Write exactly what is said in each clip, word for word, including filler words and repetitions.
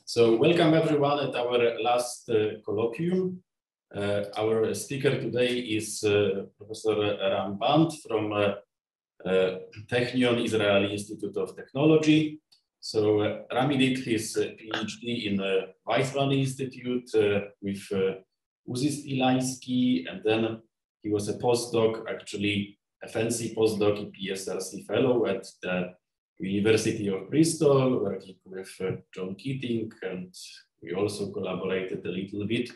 So welcome everyone at our last uh, colloquium. Uh, our speaker today is uh, Professor Ram Band from uh, uh, Technion, Israeli Institute of Technology. So uh, Rami did his uh, PhD in the uh, Weizmann Institute uh, with uh, Uzi Stilański, and then he was a postdoc, actually a fancy postdoc, a P S R C fellow at the University of Bristol, working with uh, John Keating, and we also collaborated a little bit.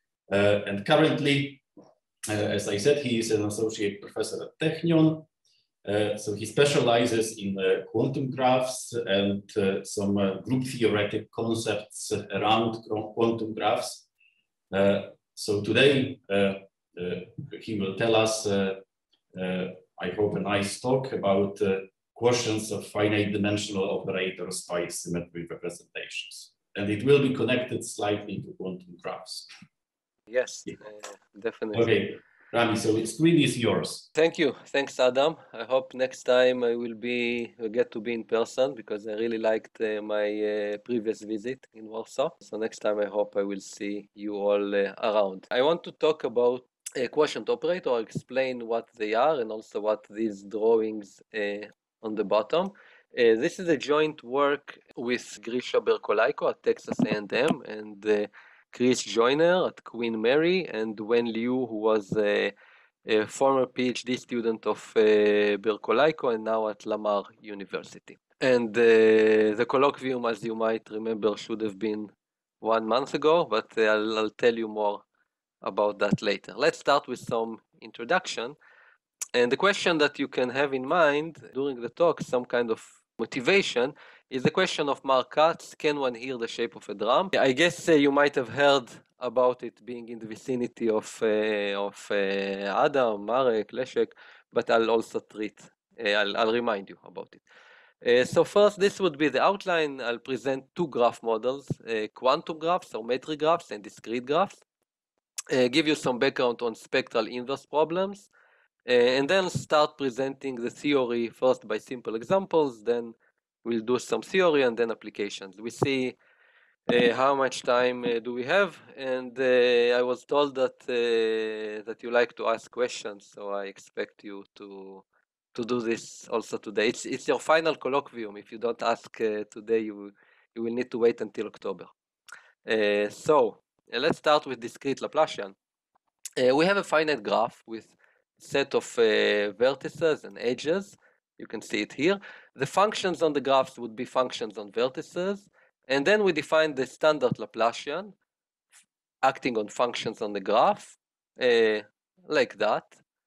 Uh, and currently, uh, as I said, he is an associate professor at Technion. Uh, so he specializes in uh, quantum graphs and uh, some uh, group theoretic concepts around quantum graphs. Uh, so today, uh, uh, he will tell us, uh, uh, I hope, a nice talk about uh, quotients of finite-dimensional operators by symmetry representations. And it will be connected slightly to quantum graphs. Yes, Yeah. uh, definitely. Okay, Rami, so the screen is yours. Thank you. Thanks, Adam. I hope next time I will be will get to be in person, because I really liked uh, my uh, previous visit in Warsaw. So next time I hope I will see you all uh, around. I want to talk about a quotient operator, explain what they are, and also what these drawings uh, on the bottom. Uh, this is a joint work with Grisha Berkolaiko at Texas A and M and uh, Chris Joyner at Queen Mary, and Wen Liu, who was a, a former PhD student of uh, Berkolaiko and now at Lamar University. And uh, the colloquium, as you might remember, should have been one month ago, but uh, I'll, I'll tell you more about that later. Let's start with some introduction. And the question that you can have in mind during the talk, some kind of motivation, is the question of Markat's, can one hear the shape of a drum? I guess uh, you might have heard about it being in the vicinity of, uh, of uh, Adam, Marek, Leszek, but I'll also treat, uh, I'll, I'll remind you about it. Uh, so first, this would be the outline. I'll present two graph models, uh, quantum graphs or metric graphs and discrete graphs. Uh, give you some background on spectral inverse problems, uh, and then start presenting the theory first by simple examples, then we'll do some theory and then applications. We see uh, how much time uh, do we have, and uh, I was told that uh, that you like to ask questions, so I expect you to to do this also today. It's it's your final colloquium. If you don't ask uh, today, you you will need to wait until October. Uh, so uh, let's start with discrete Laplacian. Uh, we have a finite graph with a set of uh, vertices and edges. You can see it here. The functions on the graphs would be functions on vertices. And then we define the standard Laplacian acting on functions on the graph, uh, like that.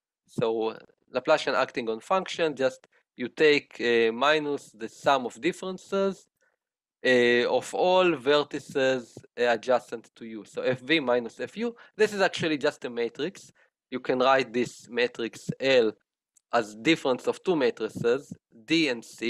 So Laplacian acting on function, just you take uh, minus the sum of differences Uh, of all vertices uh, adjacent to U. So F V minus F U, this is actually just a matrix. You can write this matrix L as difference of two matrices, D and C.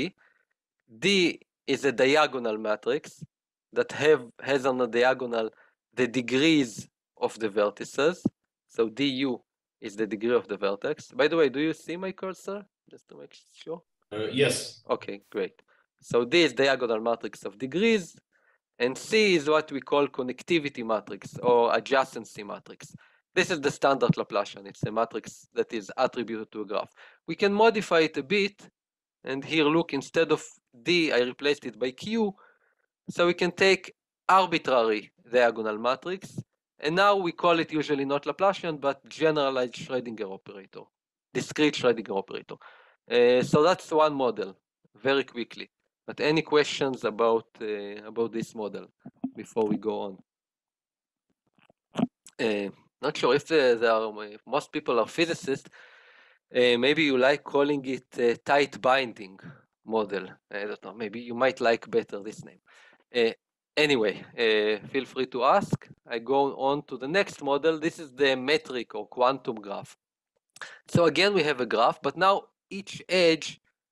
D is a diagonal matrix that have has on the diagonal the degrees of the vertices. So du is the degree of the vertex. By the way, do you see my cursor? Just to make sure. Uh, yes. Okay, great. So D is diagonal matrix of degrees, and C is what we call connectivity matrix or adjacency matrix. This is the standard Laplacian. It's a matrix that is attributed to a graph. We can modify it a bit, and here look, instead of D, I replaced it by Q. So we can take arbitrary diagonal matrix, and now we call it usually not Laplacian, but generalized Schrödinger operator, discrete Schrödinger operator. Uh, so that's one model, very quickly. But any questions about uh, about this model before we go on? Uh, not sure if uh, there are, if most people are physicists. Uh, maybe you like calling it a tight binding model. I don't know. Maybe you might like better this name. Uh, anyway, uh, feel free to ask. I go on to the next model. This is the metric or quantum graph. So again, we have a graph, but now each edge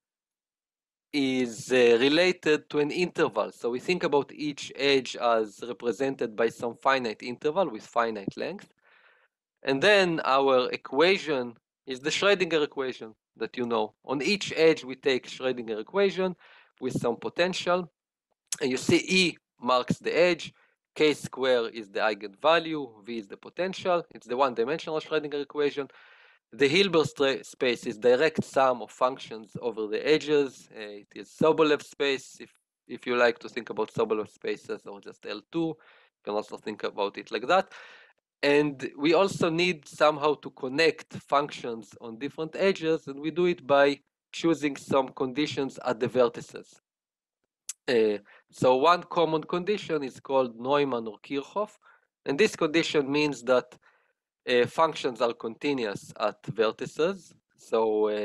is uh, related to an interval. So we think about each edge as represented by some finite interval with finite length. And then our equation is the Schrödinger equation that you know. On each edge, we take Schrödinger equation with some potential. And you see E marks the edge, k square is the eigenvalue, v is the potential. It's the one-dimensional Schrödinger equation. The Hilbert space is direct sum of functions over the edges. Uh, it is Sobolev space, if, if you like to think about Sobolev spaces or just L two. You can also think about it like that. And we also need somehow to connect functions on different edges, and we do it by choosing some conditions at the vertices. Uh, so one common condition is called Neumann or Kirchhoff, and this condition means that uh, functions are continuous at vertices. So uh,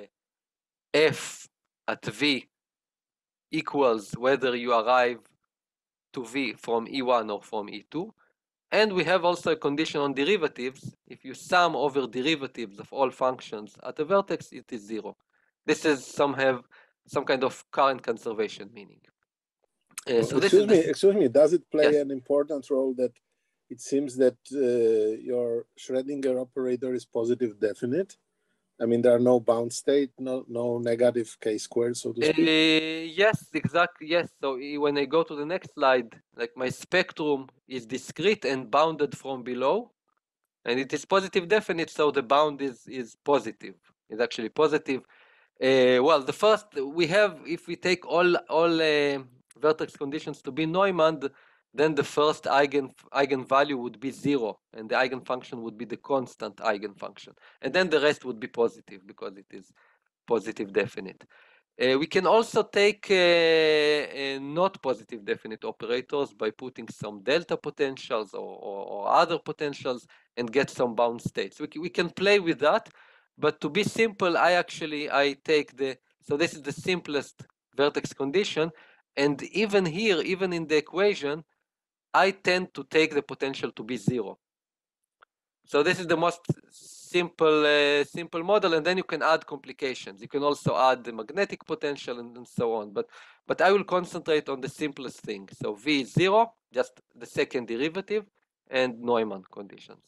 f at v equals whether you arrive to v from E one or from E two. And we have also a condition on derivatives. If you sum over derivatives of all functions at a vertex, it is zero. This is some have some kind of current conservation meaning. Uh, well, so excuse this me, is excuse me. Does it play yes. an important role that it seems that uh, your Schrödinger operator is positive definite? I mean, there are no bound state, no no negative k squared, so to speak. Uh, yes, exactly. Yes. So when I go to the next slide, like my spectrum is discrete and bounded from below, and it is positive definite. So the bound is is positive. It's actually positive. Uh, well, the first we have, if we take all all uh, vertex conditions to be Neumann, then the first eigen eigenvalue would be zero, and the eigenfunction would be the constant eigenfunction, and then the rest would be positive because it is positive definite. Uh, we can also take uh, uh, not positive definite operators by putting some delta potentials or, or, or other potentials and get some bound states. We, we can play with that, but to be simple, I actually, I take the, so this is the simplest vertex condition, and even here, even in the equation, I tend to take the potential to be zero. So this is the most simple uh, simple model, and then you can add complications. You can also add the magnetic potential and, and so on. But but I will concentrate on the simplest thing. So V is zero, just the second derivative, and Neumann conditions.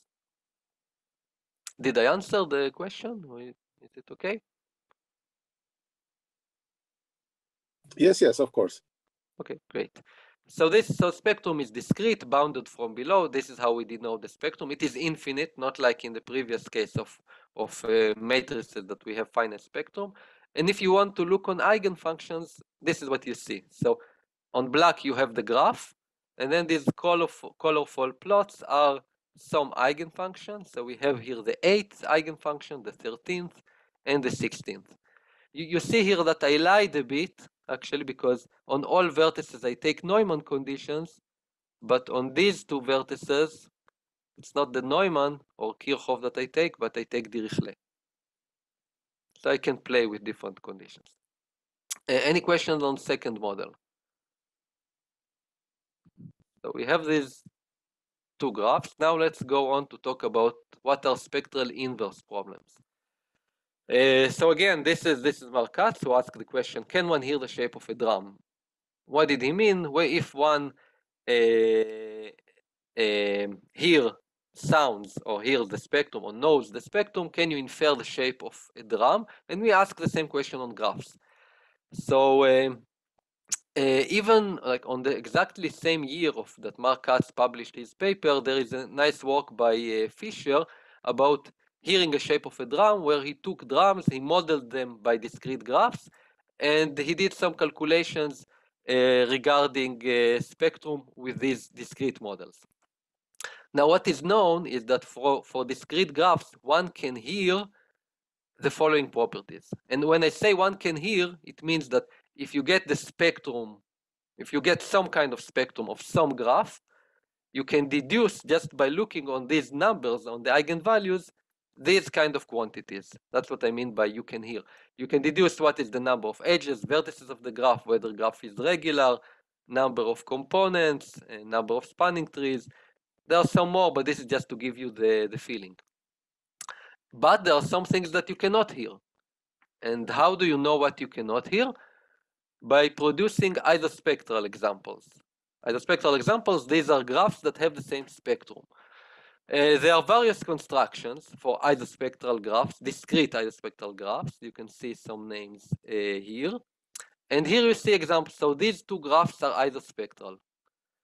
Did I answer the question? Or is it okay? Yes, yes, of course. Okay, great. So this so spectrum is discrete, bounded from below. This is how we denote the spectrum. It is infinite, not like in the previous case of of uh, matrices that we have finite spectrum. And if you want to look on eigenfunctions, this is what you see. So on black you have the graph, and then these colorful, colorful plots are some eigenfunctions. So we have here the eighth eigenfunction, the thirteenth, and the sixteenth. You, you see here that I lied a bit, actually, because on all vertices I take Neumann conditions, but on these two vertices, it's not the Neumann or Kirchhoff that I take, but I take Dirichlet. So I can play with different conditions. Uh, any questions on second model? So we have these two graphs. Now let's go on to talk about what are spectral inverse problems. Uh, so again, this is this is Markat who asked the question: can one hear the shape of a drum? What did he mean? Well, if one uh, uh, hear sounds or hears the spectrum or knows the spectrum, can you infer the shape of a drum? And we ask the same question on graphs. So um, uh, even like on the exactly same year of that Mark Katz published his paper, there is a nice work by uh, Fisher about hearing a shape of a drum, where he took drums, he modeled them by discrete graphs, and he did some calculations uh, regarding uh, spectrum with these discrete models. Now, what is known is that for, for discrete graphs, one can hear the following properties. And when I say one can hear, it means that if you get the spectrum, if you get some kind of spectrum of some graph, you can deduce just by looking on these numbers, on the eigenvalues, these kind of quantities. That's what I mean by you can hear. You can deduce what is the number of edges, vertices of the graph, whether graph is regular, number of components, number of spanning trees. There are some more, but this is just to give you the, the feeling. But there are some things that you cannot hear. And how do you know what you cannot hear? By producing isospectral examples. Isospectral examples, these are graphs that have the same spectrum. Uh, there are various constructions for isospectral graphs, discrete isospectral graphs. You can see some names uh, here. And here you see examples. So these two graphs are isospectral.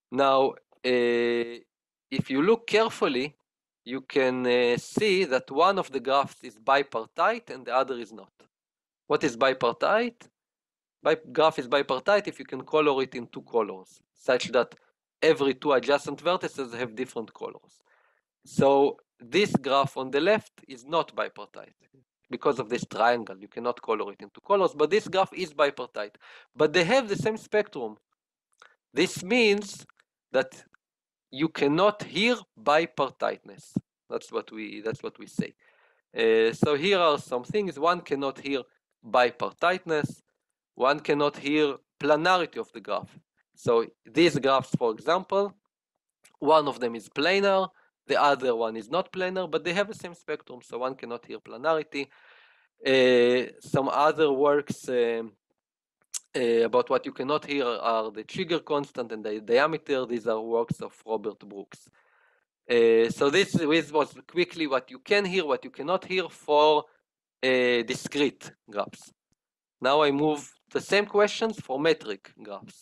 Now, uh, if you look carefully, you can uh, see that one of the graphs is bipartite and the other is not. What is bipartite? Bi graph is bipartite if you can color it in two colors, such that every two adjacent vertices have different colors. So this graph on the left is not bipartite. Because of this triangle, you cannot color it in two colors, but this graph is bipartite. But they have the same spectrum. This means that you cannot hear bipartiteness. That's what we that's what we say. Uh, so here are some things. One cannot hear bipartiteness. One cannot hear planarity of the graph. So these graphs, for example, one of them is planar, the other one is not planar, but they have the same spectrum, so one cannot hear planarity. Uh, some other works um, uh, about what you cannot hear are the trigger constant and the diameter. These are works of Robert Brooks. Uh, so this, this was quickly what you can hear, what you cannot hear for uh, discrete graphs. Now I move the same questions for metric graphs.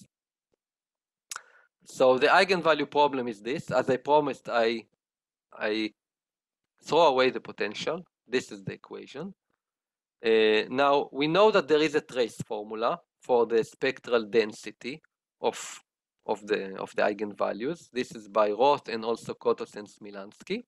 So the eigenvalue problem is this. As I promised, I, I throw away the potential. This is the equation. Uh, now, we know that there is a trace formula for the spectral density of, of, the, of the eigenvalues. This is by Roth and also Kotos and Smilansky.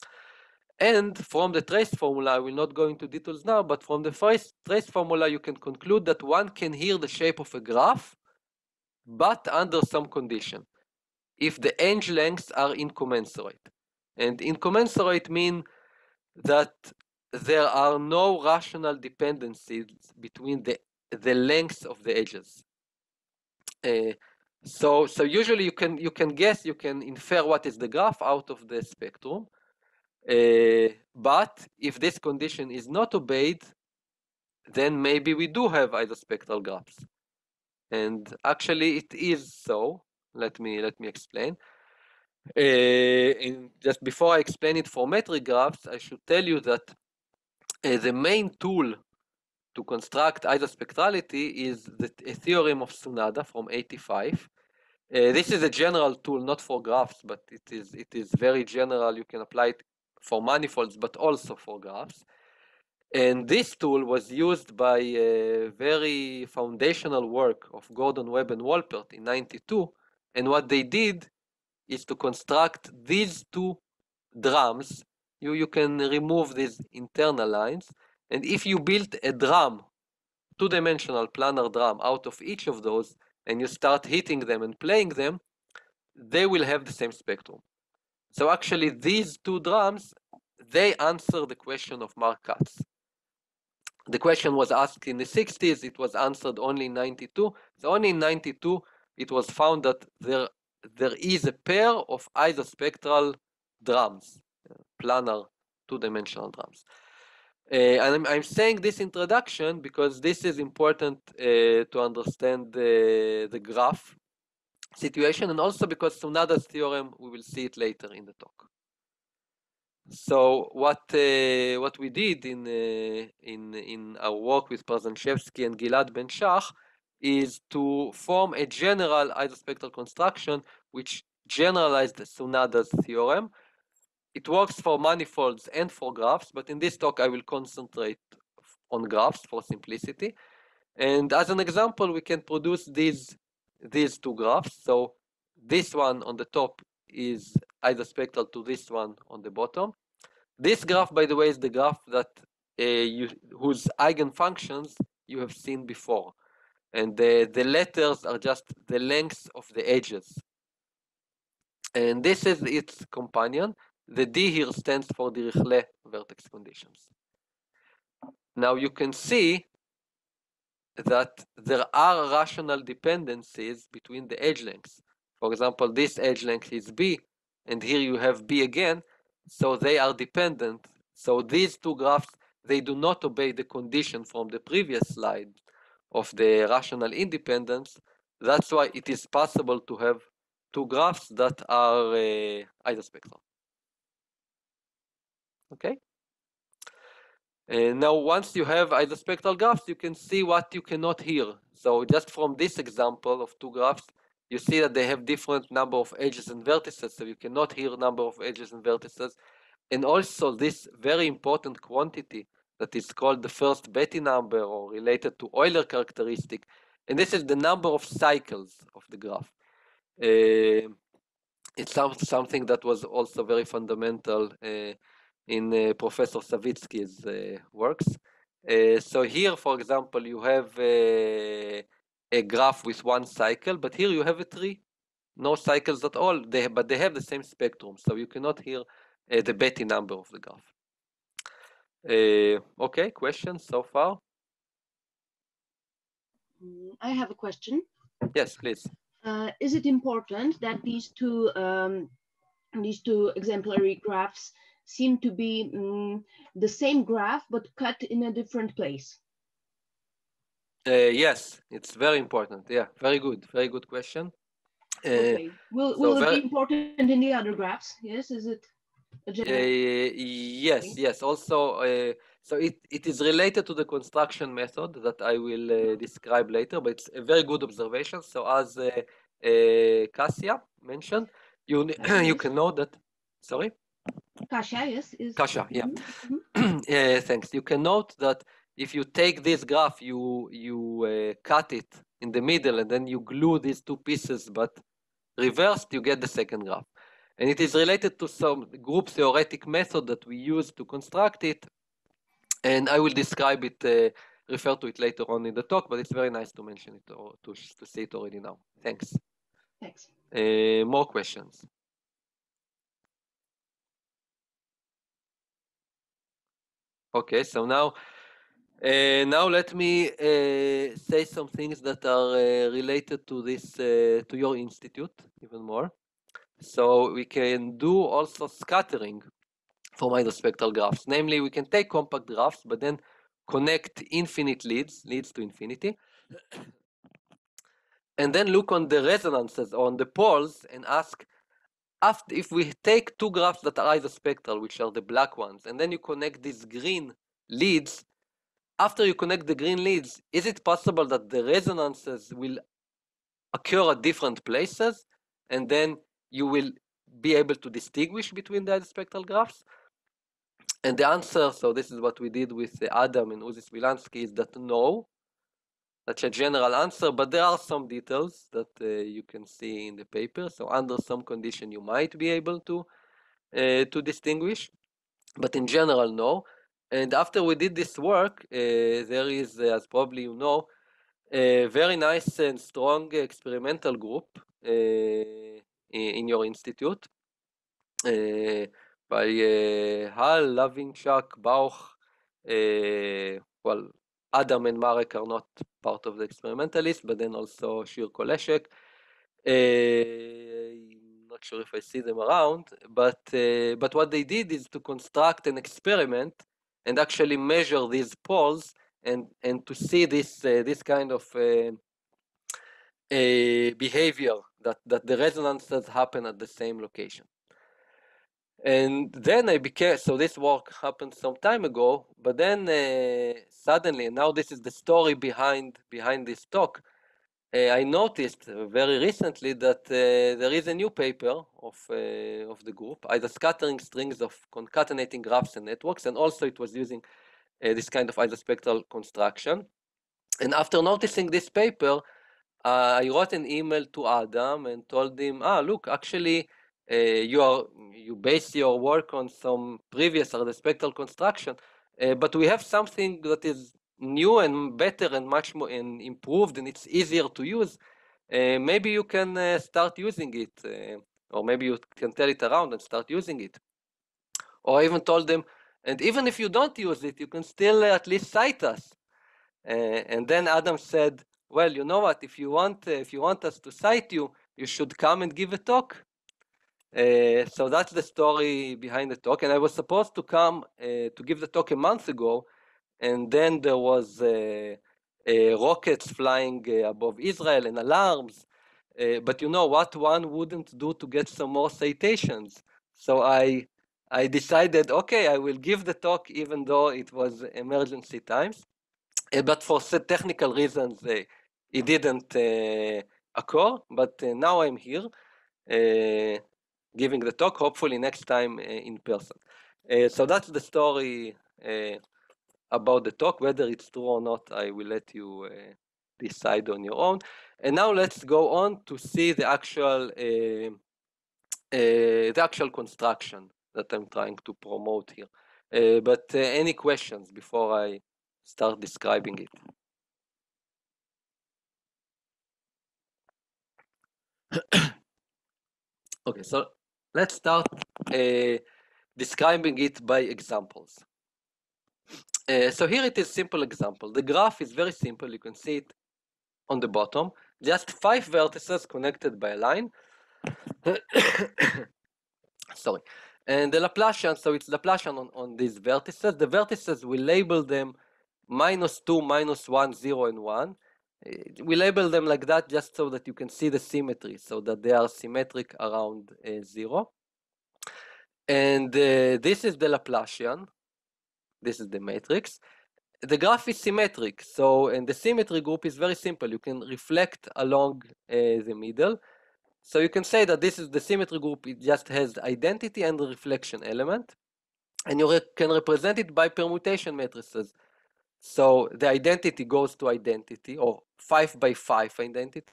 And from the trace formula, I will not go into details now, but from the trace, trace formula, you can conclude that one can hear the shape of a graph, but under some condition, if the edge lengths are incommensurate. And incommensurate mean that there are no rational dependencies between the, the lengths of the edges. Uh, so, so usually you can, you can guess, you can infer what is the graph out of the spectrum. Uh, but if this condition is not obeyed, then maybe we do have isospectral graphs. And actually it is so. Let me, let me explain. Uh, in, just before I explain it for metric graphs, I should tell you that uh, the main tool to construct isospectrality is the a theorem of Tsunada from eighty-five. Uh, this is a general tool, not for graphs, but it is, it is very general. You can apply it for manifolds, but also for graphs. And this tool was used by a very foundational work of Gordon Webb and Wolpert in ninety-two. And what they did is to construct these two drums. You, you can remove these internal lines. And if you build a drum, two-dimensional planar drum out of each of those, and you start hitting them and playing them, they will have the same spectrum. So actually these two drums, they answer the question of Mark Katz. The question was asked in the sixties, it was answered only in ninety-two. So only in ninety-two, it was found that there, there is a pair of isospectral drums, planar two-dimensional drums. Uh, and I'm, I'm saying this introduction because this is important uh, to understand the, the graph situation, and also because Tsunada's theorem, we will see it later in the talk. So what uh, what we did in uh, in in our work with Przanczewski and Gilad Ben Shach is to form a general isospectral construction which generalized Tsunada's theorem. It works for manifolds and for graphs, but in this talk I will concentrate on graphs for simplicity. And as an example, we can produce these these two graphs. So this one on the top is isospectral to this one on the bottom. This graph, by the way, is the graph that uh, you, whose eigenfunctions you have seen before. And the, the letters are just the lengths of the edges. And this is its companion. The D here stands for Dirichlet vertex conditions. Now you can see that there are rational dependencies between the edge lengths. For example, this edge length is B, and here you have B again, so they are dependent. So these two graphs, they do not obey the condition from the previous slide of the rational independence. That's why it is possible to have two graphs that are uh, isospectral. Okay? And now, once you have isospectral graphs, you can see what you cannot hear. So just from this example of two graphs, you see that they have different number of edges and vertices, so you cannot hear number of edges and vertices. And also this very important quantity that is called the first Betti number, or related to Euler characteristic, and this is the number of cycles of the graph. Uh, it's some, something that was also very fundamental uh, in uh, Professor Fizyki's uh, works. Uh, so here, for example, you have a, a graph with one cycle, but here you have a tree, no cycles at all, they, but they have the same spectrum, so you cannot hear uh, the Betti number of the graph. Uh, okay, questions so far? I have a question. Yes, please. Uh, is it important that these two um, these two exemplary graphs seem to be um, the same graph but cut in a different place? Uh, yes, it's very important. Yeah, very good, very good question. Uh, okay. Will, so will it very, be important in the other graphs? Yes, is it a general? Uh, yes, okay. yes. Also, uh, so it, it is related to the construction method that I will uh, describe later, but it's a very good observation. So as uh, uh, Kasia mentioned, you Kasia, you yes. can know that. Sorry. Kasia, yes, is. Kasia, yeah. Mm-hmm. uh, thanks. You can note that if you take this graph, you you uh, cut it in the middle, and then you glue these two pieces, but reversed, you get the second graph. And it is related to some group theoretic method that we use to construct it. And I will describe it, uh, refer to it later on in the talk, but it's very nice to mention it or to, to see it already now. Thanks. Thanks. Uh, more questions? Okay, so now, uh, now let me uh, say some things that are uh, related to this, uh, to your institute even more. So we can do also scattering for isospectral graphs. Namely, we can take compact graphs, but then connect infinite leads, leads to infinity, and then look on the resonances, on the poles, and ask, after, if we take two graphs that are isospectral, which are the black ones, and then you connect these green leads, after you connect the green leads, is it possible that the resonances will occur at different places, and then you will be able to distinguish between the isospectral graphs? And the answer, so this is what we did with Adam and Uzi Smilansky, is that no. That's a general answer, but there are some details that uh, you can see in the paper. So under some condition, you might be able to, uh, to distinguish, but in general, no. And after we did this work, uh, there is, uh, as probably you know, a very nice and strong experimental group uh, in, in your institute. Uh, by uh, Hal, Lavinchak, Bauch, uh, well, Adam and Marek are not part of the experimentalist, but then also Shir Koleshek. Uh, I'm not sure if I see them around, but uh, but what they did is to construct an experiment and actually measure these poles and and to see this uh, this kind of uh, uh, behavior that that the resonances happen at the same location. And then I became, so this work happened some time ago, but then uh, suddenly, and now this is the story behind behind this talk, uh, I noticed very recently that uh, there is a new paper of, uh, of the group, either scattering strings of concatenating graphs and networks, and also it was using uh, this kind of isospectral construction. And after noticing this paper, uh, I wrote an email to Adam and told him, ah, look, actually, Uh, you are you base your work on some previous isospectral construction, uh, but we have something that is new and better and much more and improved, and it's easier to use. Uh, maybe you can uh, start using it, uh, or maybe you can tell it around and start using it. Or I even told them, and even if you don't use it, you can still uh, at least cite us. Uh, and then Adam said, well, you know what? If you want, uh, if you want us to cite you, you should come and give a talk. Uh, so that's the story behind the talk, and I was supposed to come uh, to give the talk a month ago, and then there was uh, uh, rockets flying uh, above Israel and alarms, uh, but you know what one wouldn't do to get some more citations? So I I decided, okay, I will give the talk even though it was emergency times, uh, but for technical reasons uh, it didn't uh, occur, but uh, now I'm here uh, giving the talk, hopefully next time uh, in person. Uh, so that's the story uh, about the talk. Whether it's true or not, I will let you uh, decide on your own. And now let's go on to see the actual uh, uh, the actual construction that I'm trying to promote here. Uh, but uh, any questions before I start describing it? Okay, so let's start uh, describing it by examples. Uh, so here it is, simple example. The graph is very simple. You can see it on the bottom. Just five vertices connected by a line. Sorry. And the Laplacian, so it's Laplacian on, on these vertices. The vertices, we label them minus two, minus one, zero, and one. We label them like that just so that you can see the symmetry, so that they are symmetric around uh, zero. And uh, this is the Laplacian. This is the matrix. The graph is symmetric, so and the symmetry group is very simple. You can reflect along uh, the middle. So you can say that this is the symmetry group. It just has the identity and the reflection element. And you re can represent it by permutation matrices. So the identity goes to identity, or five by five identity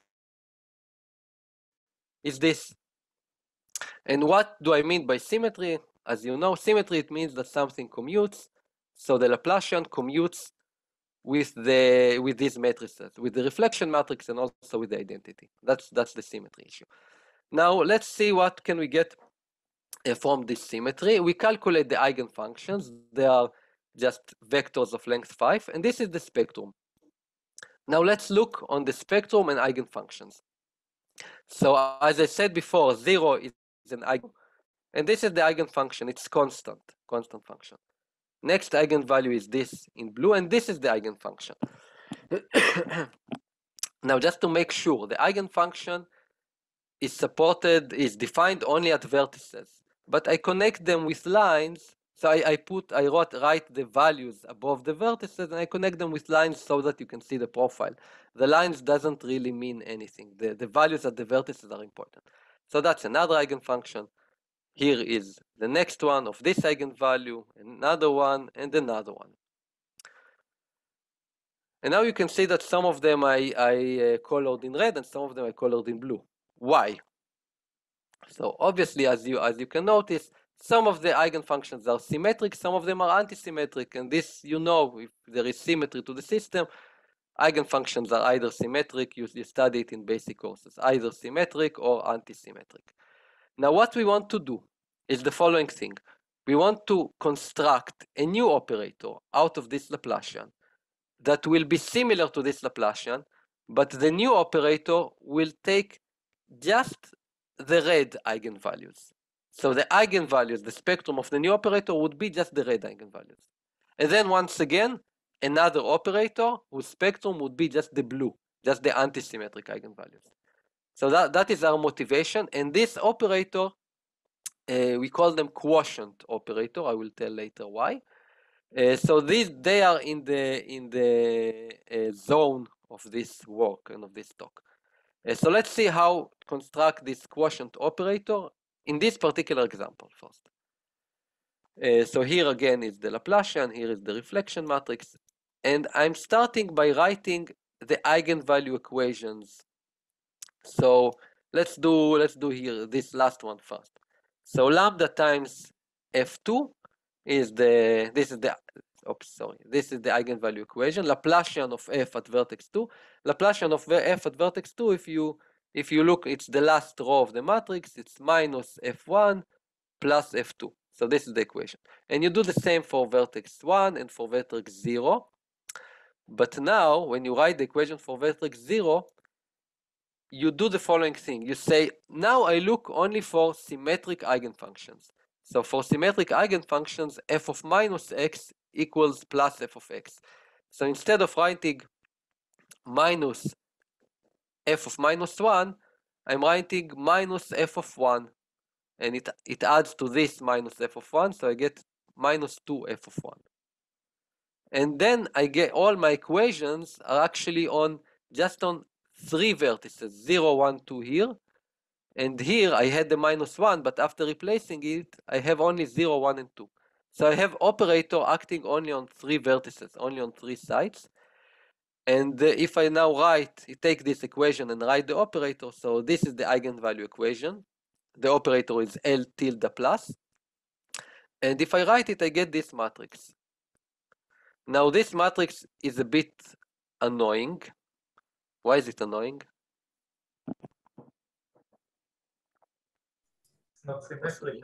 is this. And what do I mean by symmetry? As you know, symmetry, it means that something commutes. So the Laplacian commutes with the with these matrices, with the reflection matrix and also with the identity. That's that's the symmetry issue. Now let's see what can we get uh, from this symmetry. We calculate the eigenfunctions. They are just vectors of length five, and this is the spectrum. Now let's look on the spectrum and eigenfunctions. So as I said before, zero is an eigen, and this is the eigenfunction. It's constant, constant function. Next eigenvalue is this in blue, and this is the eigenfunction. Now, just to make sure, the eigenfunction is supported, is defined only at vertices, but I connect them with lines. So I, I put, I wrote, write the values above the vertices, and I connect them with lines so that you can see the profile. The lines doesn't really mean anything. The, the values at the vertices are important. So that's another eigenfunction. Here is the next one of this eigenvalue, another one, and another one. And now you can see that some of them I, I uh, colored in red and some of them I colored in blue. Why? So obviously, as you, as you can notice, some of the eigenfunctions are symmetric, some of them are antisymmetric, and this, you know, if there is symmetry to the system, eigenfunctions are either symmetric, you, you study it in basic courses, either symmetric or antisymmetric. Now what we want to do is the following thing. We want to construct a new operator out of this Laplacian that will be similar to this Laplacian, but the new operator will take just the red eigenvalues. So the eigenvalues, the spectrum of the new operator would be just the red eigenvalues. And then once again, another operator whose spectrum would be just the blue, just the antisymmetric eigenvalues. So that, that is our motivation. And this operator, uh, we call them quotient operator. I will tell later why. Uh, so these, they are in the, in the uh, zone of this work and of this talk. Uh, so let's see how to construct this quotient operator in this particular example first. Uh, so here again is the Laplacian, here is the reflection matrix, and I'm starting by writing the eigenvalue equations. So let's do let's do here this last one first. So lambda times f two is the this is the oops sorry this is the eigenvalue equation. Laplacian of f at vertex two. Laplacian of f at vertex two, if you if you look, it's the last row of the matrix. It's minus f one plus f two. So this is the equation. And you do the same for vertex one and for vertex zero. But now, when you write the equation for vertex zero, you do the following thing. You say, now I look only for symmetric eigenfunctions. So for symmetric eigenfunctions, f of minus x equals plus f of x. So instead of writing minus f of minus one, I'm writing minus f of one. And it, it adds to this minus f of one, so I get minus two f of one. And then I get all my equations are actually on just on three vertices, zero, one, two here. And here I had the minus one, but after replacing it, I have only zero, one, and two. So I have operator acting only on three vertices, only on three sides. And uh, if I now write, I take this equation and write the operator, so this is the eigenvalue equation. The operator is L tilde plus. And if I write it, I get this matrix. Now this matrix is a bit annoying. Why is it annoying? It's not symmetric.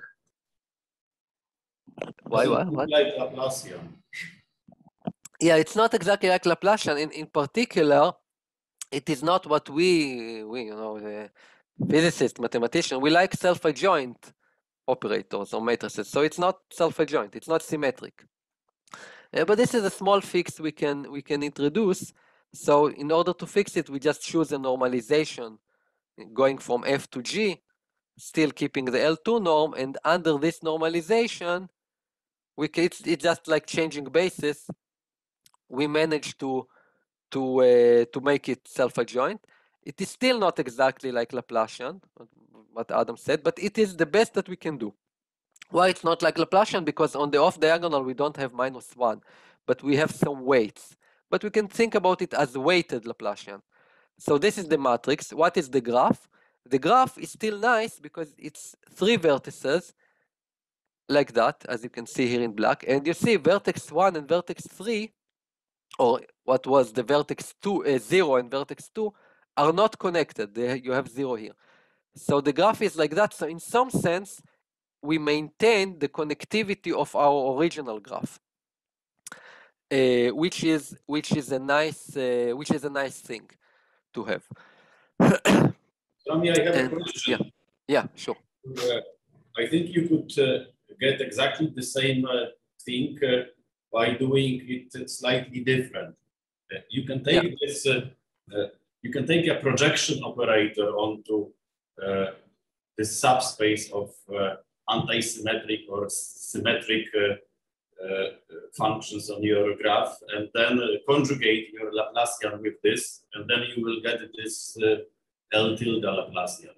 Why, why, what? Like Laplacian. Yeah, it's not exactly like Laplacian. In, in particular, it is not what we, we, you know, the physicists, mathematicians, we like self-adjoint operators or matrices. So it's not self-adjoint, it's not symmetric. Uh, but this is a small fix we can, we can introduce. So in order to fix it, we just choose a normalization going from F to G, still keeping the L two norm, and under this normalization, we can, it's, it's just like changing basis. We manage to to uh, to make it self-adjoint. It is still not exactly like Laplacian, what Adam said, but it is the best that we can do. Why it's not like Laplacian? Because on the off diagonal we don't have minus one, but we have some weights. But we can think about it as weighted Laplacian. So this is the matrix. What is the graph? The graph is still nice because it's three vertices like that, as you can see here in black. And you see vertex one and vertex three, or what was the vertex two, uh, zero and vertex two, are not connected. They, you have zero here. So the graph is like that. So in some sense, we maintain the connectivity of our original graph, uh, which is which is a nice uh, which is a nice thing to have. Rami, I have And, a question. Yeah, yeah, sure. Uh, I think you could uh, get exactly the same uh, thing uh, by doing it slightly different. Uh, you can take Yeah. this. Uh, uh, you can take a projection operator onto uh, this subspace of uh, anti-symmetric or symmetric uh, uh, functions on your graph, and then uh, conjugate your Laplacian with this, and then you will get this uh, L tilde Laplacian.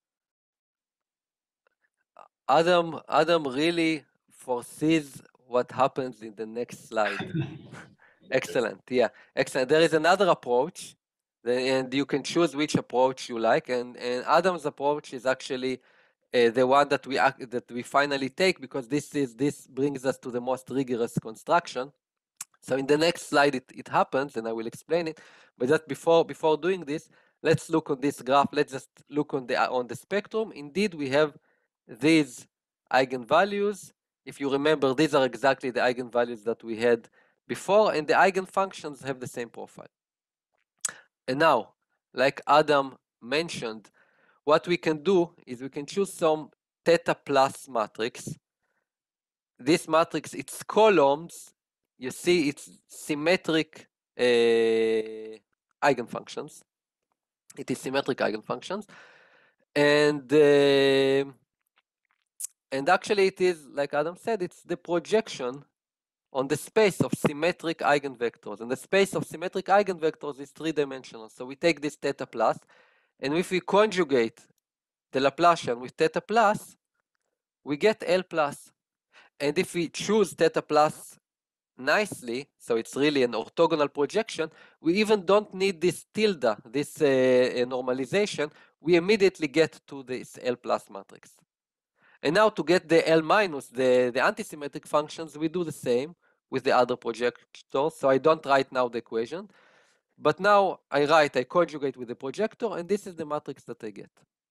Adam, Adam really foresees what happens in the next slide. Excellent, yeah, excellent. There is another approach, and you can choose which approach you like. And, and Adam's approach is actually uh, the one that we act, that we finally take, because this is this brings us to the most rigorous construction. So in the next slide, it, it happens, and I will explain it. But just before before doing this, let's look on this graph. Let's just look on the on the spectrum. Indeed, we have these eigenvalues. If you remember, these are exactly the eigenvalues that we had before, and the eigenfunctions have the same profile. And now, like Adam mentioned, what we can do is we can choose some theta plus matrix. This matrix, its columns, you see it's symmetric uh, eigenfunctions. It is symmetric eigenfunctions. And, uh, and actually it is, like Adam said, it's the projection on the space of symmetric eigenvectors. And the space of symmetric eigenvectors is three-dimensional. So we take this theta plus, and if we conjugate the Laplacian with theta plus, we get L plus. And if we choose theta plus nicely, so it's really an orthogonal projection, we even don't need this tilde, this uh, normalization. We immediately get to this L plus matrix. And now to get the L minus, the, the antisymmetric functions, we do the same with the other projectors. So I don't write now the equation, but now I write, I conjugate with the projector, and this is the matrix that I get.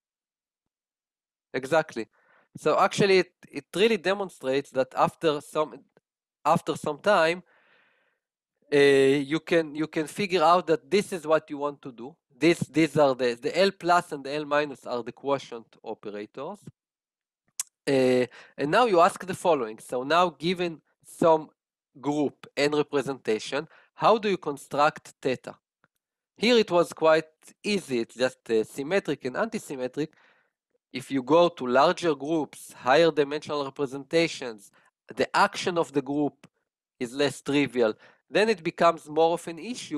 Exactly. So actually, it, it really demonstrates that after some after some time, uh, you can you can figure out that this is what you want to do. This these are the the L plus and the L minus are the quotient operators. Uh, and now you ask the following. So now, given some group and representation, how do you construct theta? Here it was quite easy. It's just uh, symmetric and antisymmetric. If you go to larger groups, higher dimensional representations, the action of the group is less trivial, then it becomes more of an issue.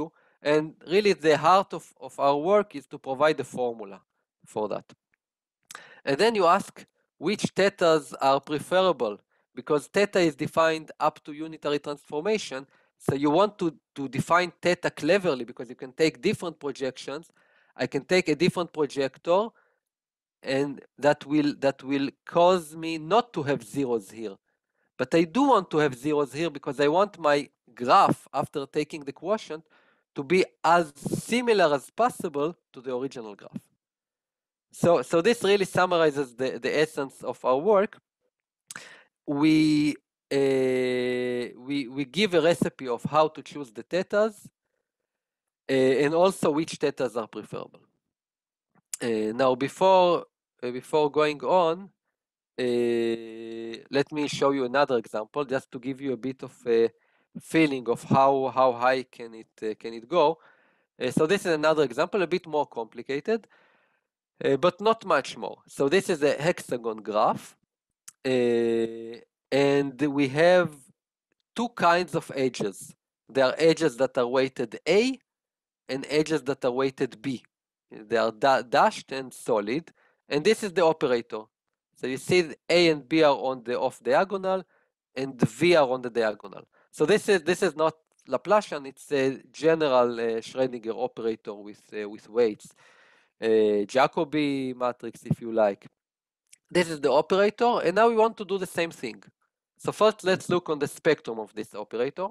And really the heart of, of our work is to provide the formula for that. And then you ask which thetas are preferable, because theta is defined up to unitary transformation. So you want to, to define theta cleverly, because you can take different projections. I can take a different projector, and that will, that will cause me not to have zeros here. But I do want to have zeros here because I want my graph, after taking the quotient, to be as similar as possible to the original graph. So, so this really summarizes the, the essence of our work. We, uh, we, we give a recipe of how to choose the thetas, uh, and also which thetas are preferable. Uh, now, before, uh, before going on, uh, let me show you another example, just to give you a bit of a feeling of how, how high can it, uh, can it go. Uh, so this is another example, a bit more complicated, uh, but not much more. So this is a hexagon graph, uh, and we have two kinds of edges. There are edges that are weighted A and edges that are weighted B. They are da dashed and solid, and this is the operator. So you see A and B are on the off diagonal, and the V are on the diagonal. So this is this is not Laplacian; it's a general uh, Schrödinger operator with uh, with weights, uh, Jacobi matrix, if you like. This is the operator, and now we want to do the same thing. So first, let's look on the spectrum of this operator.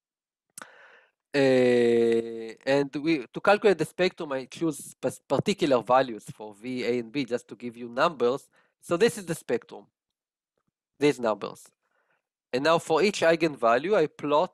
Uh, and we, to calculate the spectrum, I choose particular values for V, A, and B, just to give you numbers. So this is the spectrum, these numbers. And now for each eigenvalue, I plot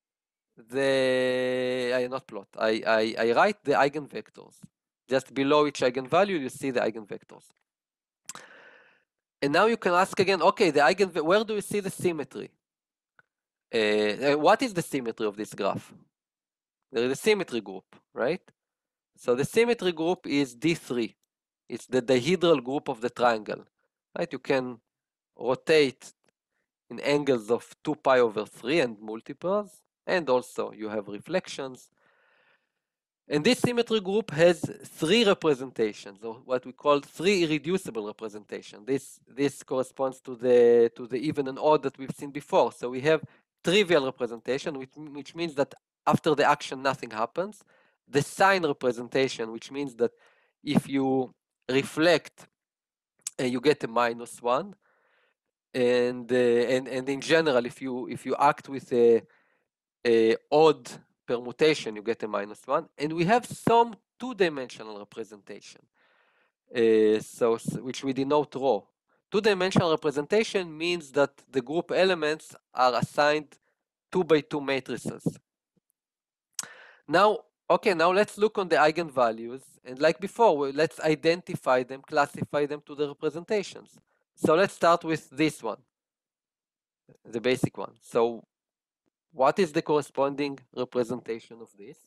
the, I not plot, I, I, I write the eigenvectors. Just below each eigenvalue, you see the eigenvectors. And now you can ask again, okay, the eigen, where do you see the symmetry? Uh, what is the symmetry of this graph? There is a symmetry group, right? So the symmetry group is D three. It's the dihedral group of the triangle, right? You can rotate in angles of two pi over three and multiples, and also you have reflections. And this symmetry group has three representations, or what we call three irreducible representation. This, this corresponds to the, to the even and odd that we've seen before. So we have trivial representation, which, which means that after the action, nothing happens. The sign representation, which means that if you reflect, uh, you get a minus one. And, uh, and, and in general, if you, if you act with a, a odd permutation, you get a minus one. And we have some two-dimensional representation, uh, so, which we denote rho. Two-dimensional representation means that the group elements are assigned two by two matrices. Now, okay, now let's look on the eigenvalues. And like before, let's identify them, classify them to the representations. So let's start with this one, the basic one. So what is the corresponding representation of this?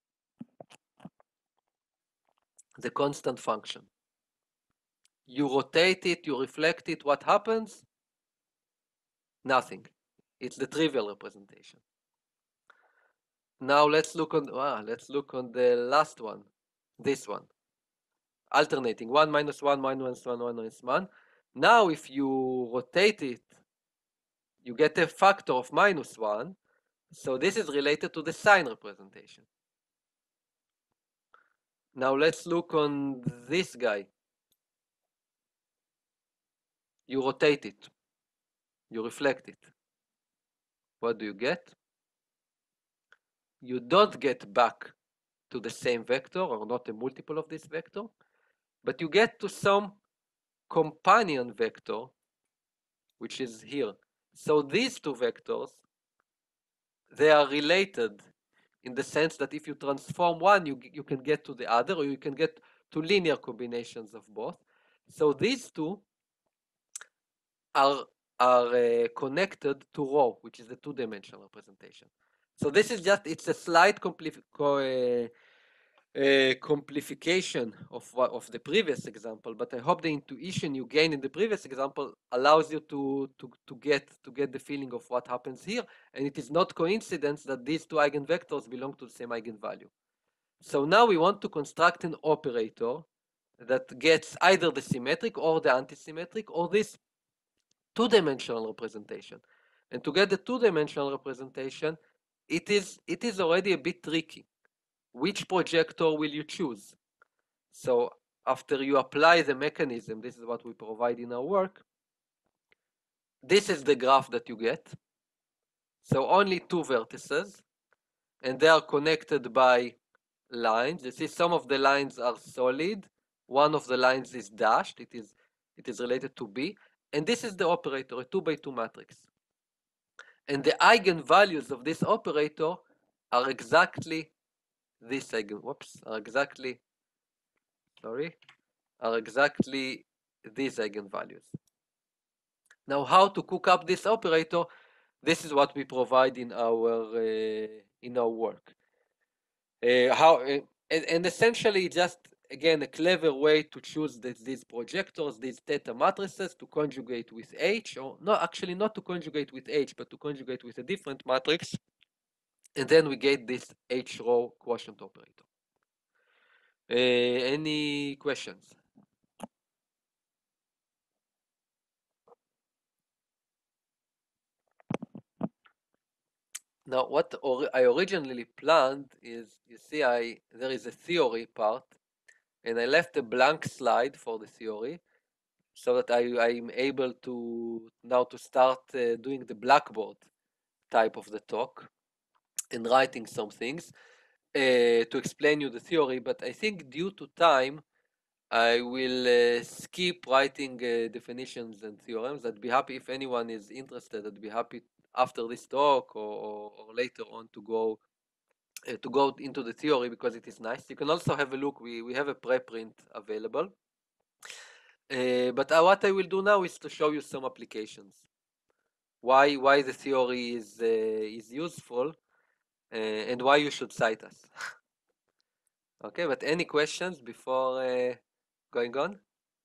The constant function. You rotate it, you reflect it, what happens? Nothing. It's the trivial representation. Now let's look on ah, let's look on the last one, this one. Alternating one minus one minus one one minus one. Now if you rotate it, you get a factor of minus one. So this is related to the sign representation. Now let's look on this guy. You rotate it, you reflect it. What do you get? You don't get back to the same vector, or not a multiple of this vector, but you get to some companion vector, which is here. So these two vectors, they are related in the sense that if you transform one, you, you can get to the other, or you can get to linear combinations of both. So these two are, are uh, connected to rho, which is the two-dimensional representation. So this is just, it's a slight compli uh, uh, simplification of, of the previous example, but I hope the intuition you gain in the previous example allows you to, to, to, get, to get the feeling of what happens here. And it is not coincidence that these two eigenvectors belong to the same eigenvalue. So now we want to construct an operator that gets either the symmetric or the antisymmetric or this two-dimensional representation. And to get the two-dimensional representation, it is, it is already a bit tricky. Which projector will you choose? So after you apply the mechanism, this is what we provide in our work, this is the graph that you get. So only two vertices, and they are connected by lines. You see some of the lines are solid, one of the lines is dashed, it is, it is related to B, and this is the operator, a two by two matrix. And the eigenvalues of this operator are exactly this eigen, whoops, are exactly, sorry, are exactly these eigenvalues. Now, how to cook up this operator? This is what we provide in our uh, in our work. Uh, how uh, and, and essentially just again a clever way to choose this, these projectors, these theta matrices, to conjugate with H, or no, actually not to conjugate with H, but to conjugate with a different matrix, and then we get this H row quotient operator. Uh, any questions? Now, what or I originally planned is, you see, I there is a theory part, and I left a blank slide for the theory, so that I I'm able to now to start uh, doing the blackboard type of the talk, and writing some things uh, to explain you the theory. But I think due to time, I will uh, skip writing uh, definitions and theorems. I'd be happy if anyone is interested. I'd be happy after this talk or, or, or later on to go uh, to go into the theory, because it is nice. You can also have a look. We we have a preprint available. Uh, but uh, what I will do now is to show you some applications. Why why the theory is uh, is useful, uh, and why you should cite us. Okay, but any questions before uh, going on?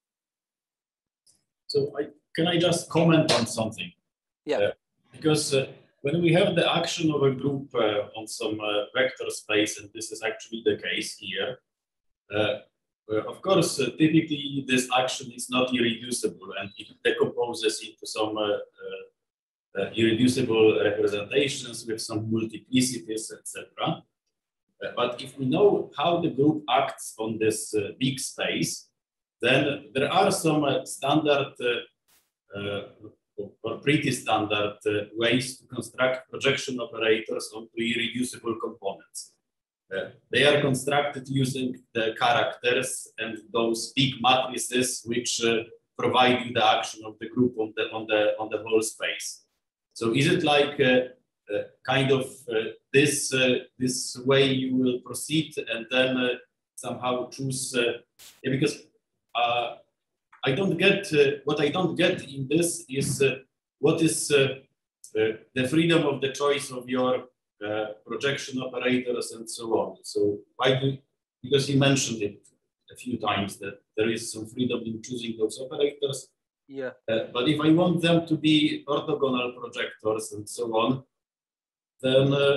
So I, can I just comment on something? Yeah. Uh, because uh, when we have the action of a group uh, on some uh, vector space, and this is actually the case here, uh, uh, of course, uh, typically this action is not irreducible, and it decomposes into some uh, uh, uh, irreducible representations with some multiplicities, et cetera. Uh, but if we know how the group acts on this uh, big space, then there are some uh, standard uh, uh, or pretty standard uh, ways to construct projection operators onto irreducible components. Uh, they are constructed using the characters and those big matrices which uh, provide you the action of the group on the on the on the whole space. So is it like uh, uh, kind of uh, this uh, this way you will proceed and then uh, somehow choose uh, yeah, because uh, I don't get uh, what I don't get in this is uh, what is uh, uh, the freedom of the choice of your uh, projection operators and so on. So why do, because you mentioned it a few times that there is some freedom in choosing those operators. Yeah. Uh, but if I want them to be orthogonal projectors and so on, then uh,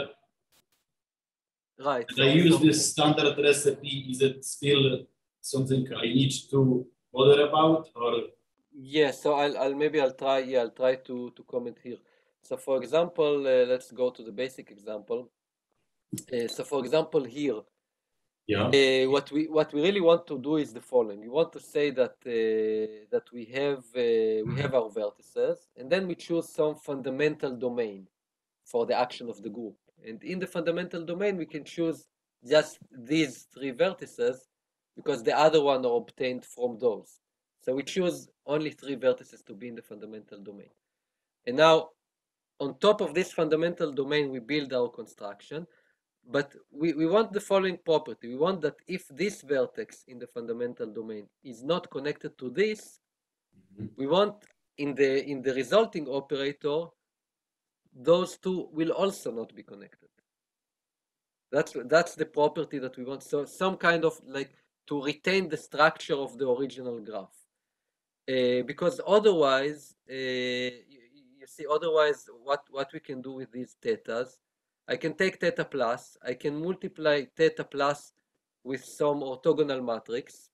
right. I use this standard recipe. Is it still something I need to bother about, or? Yeah, so I'll, I'll maybe I'll try, yeah, I'll try to, to comment here. So for example, uh, let's go to the basic example. Uh, so for example, here, yeah. Uh, what we what we really want to do is the following. We want to say that uh, that we have uh, we have our vertices, and then we choose some fundamental domain for the action of the group. And in the fundamental domain, we can choose just these three vertices because the other one are obtained from those. So we choose only three vertices to be in the fundamental domain. And now, on top of this fundamental domain, we build our construction. But we, we want the following property. We want that if this vertex in the fundamental domain is not connected to this, mm-hmm. we want in the in the resulting operator, those two will also not be connected. That's that's the property that we want. So some kind of like to retain the structure of the original graph. Uh, because otherwise, uh, you, you see, otherwise what, what we can do with these thetas, I can take theta plus, I can multiply theta plus with some orthogonal matrix.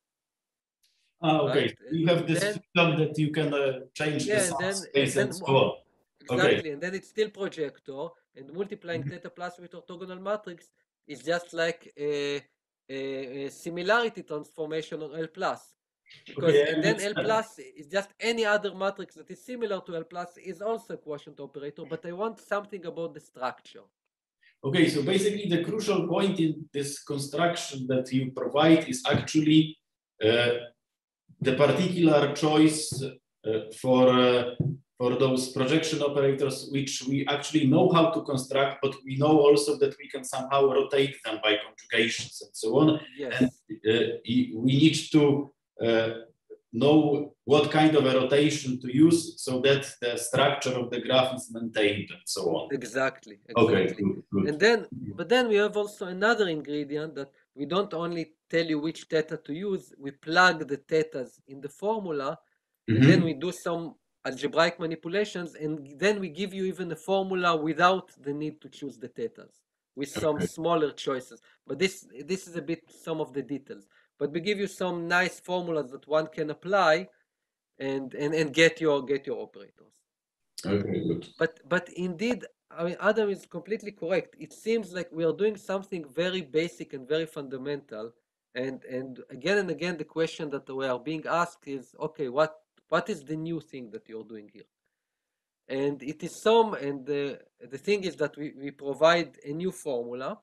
Ah, okay. Right? You have this then, freedom that you can uh, change yeah, the and then, subspace and and then, so on. Exactly, Okay. and then it's still projector, and multiplying theta plus with orthogonal matrix is just like a, a, a similarity transformation on L plus. Because, Okay, and then L plus is just any other matrix that is similar to L plus is also a quotient operator, but I want something about the structure. Okay, so basically the crucial point in this construction that you provide is actually uh, the particular choice uh, for uh, for those projection operators, which we actually know how to construct, but we know also that we can somehow rotate them by conjugations and so on. Yes. And uh, we need to uh, know what kind of a rotation to use so that the structure of the graph is maintained and so on. Exactly. Exactly. Okay, good, good. And then, but then we have also another ingredient that we don't only tell you which theta to use, we plug the thetas in the formula, mm-hmm. and then we do some algebraic manipulations, and then we give you even a formula without the need to choose the thetas, with some okay. smaller choices. But this this is a bit some of the details. But we give you some nice formulas that one can apply and and, and get your get your operators. Okay, good. But but indeed, I mean, Adam is completely correct. It seems like we are doing something very basic and very fundamental. And and again and again, the question that we are being asked is, okay, what what is the new thing that you're doing here? And it is some, and the, the thing is that we, we provide a new formula,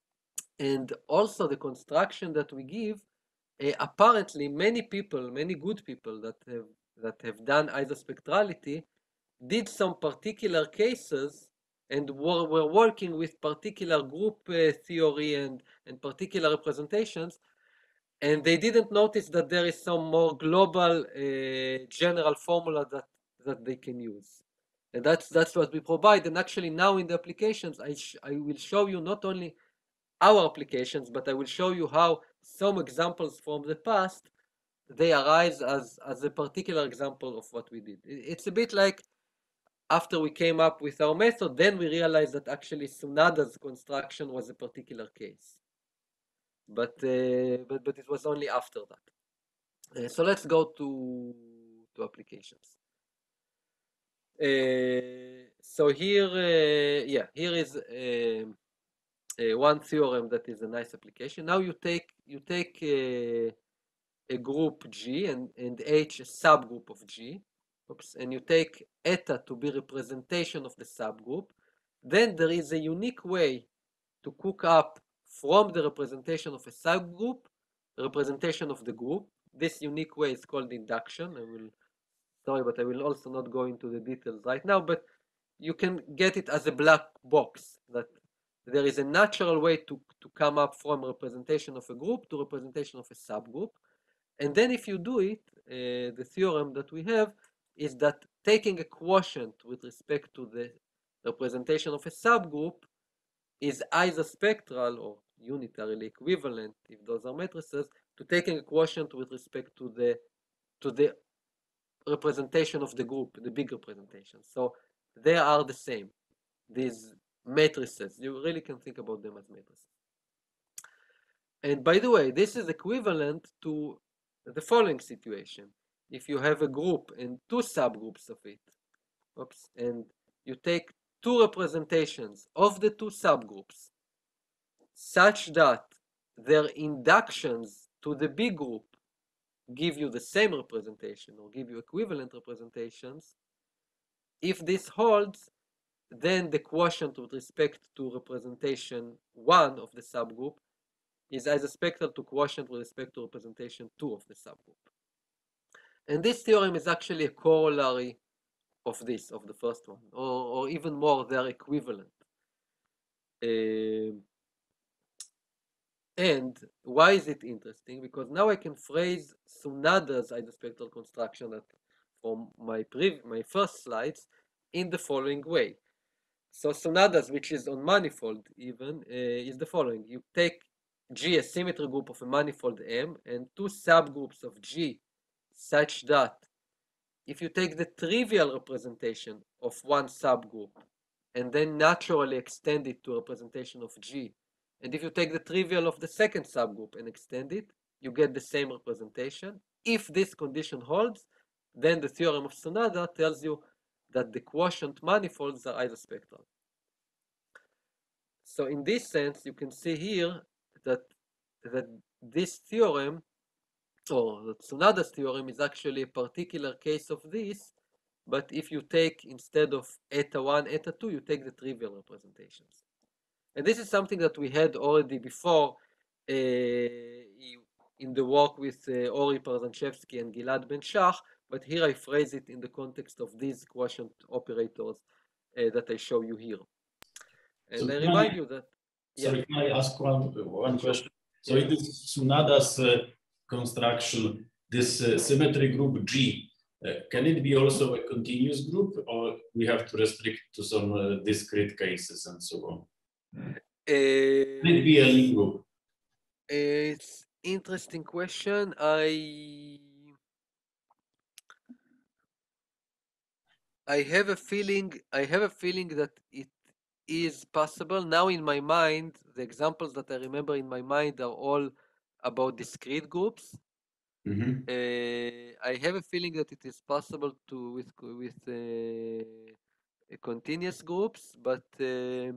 and also the construction that we give, uh, apparently many people, many good people that have, that have done isospectrality did some particular cases and were, were working with particular group uh, theory and, and particular representations, and they didn't notice that there is some more global uh, general formula that, that they can use. And that's, that's what we provide. And actually now in the applications, I, sh I will show you not only our applications, but I will show you how some examples from the past, they arise as, as a particular example of what we did. It's a bit like after we came up with our method, then we realized that actually Sunada's construction was a particular case. But, uh, but, but it was only after that. Uh, so let's go to, to applications. Uh, so here, uh, yeah, here is uh, uh, one theorem that is a nice application. Now you take, you take uh, a group G and, and H a subgroup of G. Oops, and you take eta to be representation of the subgroup, then there is a unique way to cook up from the representation of a subgroup, representation of the group. This unique way is called induction. I will, sorry, but I will also not go into the details right now, but you can get it as a black box, that there is a natural way to, to come up from representation of a group to representation of a subgroup. And then if you do it, uh, the theorem that we have is that taking a quotient with respect to the representation of a subgroup is isospectral or unitarily equivalent, if those are matrices, to taking a quotient with respect to the to the representation of the group, the big representation. So they are the same, these matrices. You really can think about them as matrices. And by the way, this is equivalent to the following situation. If you have a group and two subgroups of it, oops, and you take two representations of the two subgroups such that their inductions to the big group give you the same representation or give you equivalent representations, if this holds, then the quotient with respect to representation one of the subgroup is isospectral to quotient with respect to representation two of the subgroup. And this theorem is actually a corollary of this, of the first one, or, or even more, they are equivalent. Uh, and why is it interesting? Because now I can phrase Sunada's isospectral construction that from my, pre my first slides in the following way. So Sunada's, which is on manifold even, uh, is the following. You take G, a symmetry group of a manifold M, and two subgroups of G such that if you take the trivial representation of one subgroup and then naturally extend it to a representation of G, And if you take the trivial of the second subgroup and extend it, you get the same representation. If this condition holds, then the theorem of Tsunada tells you that the quotient manifolds are isospectral. So in this sense, you can see here that, that this theorem, or that Tsunada's theorem, is actually a particular case of this, but if you take, instead of eta one, eta two, you take the trivial representations. And this is something that we had already before uh, in the work with uh, Ori Parzanchevsky and Gilad Ben Shach, but here I phrase it in the context of these quotient operators uh, that I show you here. And so I remind I, you that... Sorry, yeah. Can I ask one, one question? So yeah. It is Tsunada's uh, construction, this uh, symmetry group G, uh, can it be also a continuous group, or we have to restrict to some uh, discrete cases and so on? Uh, Can it be a Lie group? It's interesting question. I I have a feeling I have a feeling that it is possible. Now in my mind, the examples that I remember in my mind are all about discrete groups. Mm-hmm. uh, I have a feeling that it is possible to with with uh, continuous groups, but uh,